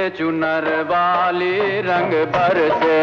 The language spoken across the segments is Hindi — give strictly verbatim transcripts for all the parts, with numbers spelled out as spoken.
चुनर वाली रंग बरसे।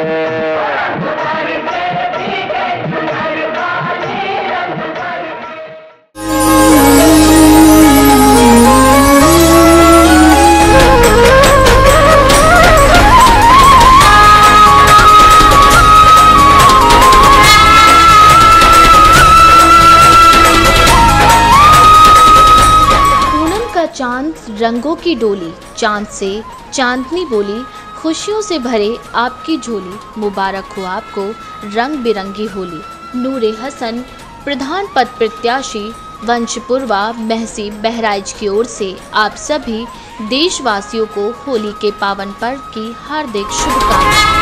चांद रंगों की डोली, चांद से चांदनी बोली, खुशियों से भरे आपकी झोली, मुबारक हो आपको रंग बिरंगी होली। नूरे हसन प्रधान पद प्रत्याशी वंशपुरवा महसी बहराइच की ओर से आप सभी देशवासियों को होली के पावन पर्व की हार्दिक शुभकामनाएं।